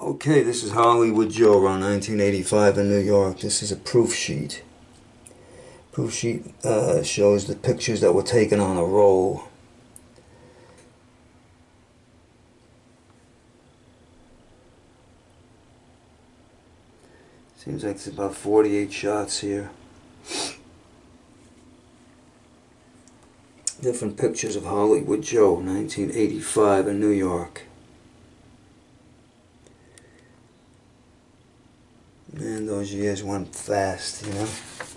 Okay, this is Hollywood Joe around 1985 in New York. This is a proof sheet. Proof sheet shows the pictures that were taken on a roll. Seems like it's about 48 shots here. Different pictures of Hollywood Joe, 1985 in New York. Man, those years went fast, you know.